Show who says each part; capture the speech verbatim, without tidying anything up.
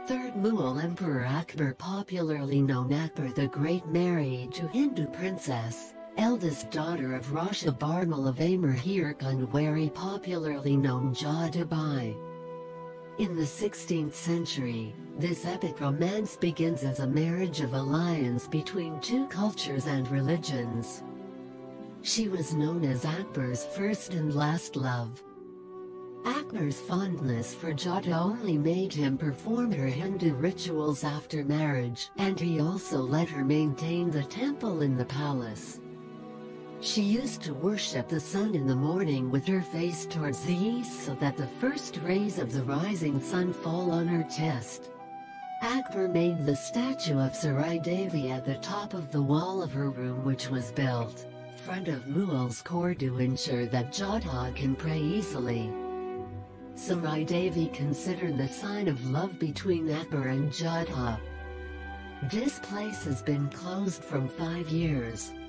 Speaker 1: Third Mughal Emperor Akbar, popularly known Akbar the Great, married to Hindu princess, eldest daughter of Raja Bharmal of Amer, Heer Kunwari, popularly known Jodha Bai. In the sixteenth century, this epic romance begins as a marriage of alliance between two cultures and religions. She was known as Akbar's first and last love. Akbar's fondness for Jodha only made him perform her Hindu rituals after marriage, and he also let her maintain the temple in the palace. She used to worship the sun in the morning with her face towards the east so that the first rays of the rising sun fall on her chest. Akbar made the statue of SURAJ Devi at the top of the wall of her room, which was built in front of Mughal's court to ensure that Jodha can pray easily. SURAJ Devi considered the sign of love between Akbar and Jodha. This place has been closed for five years.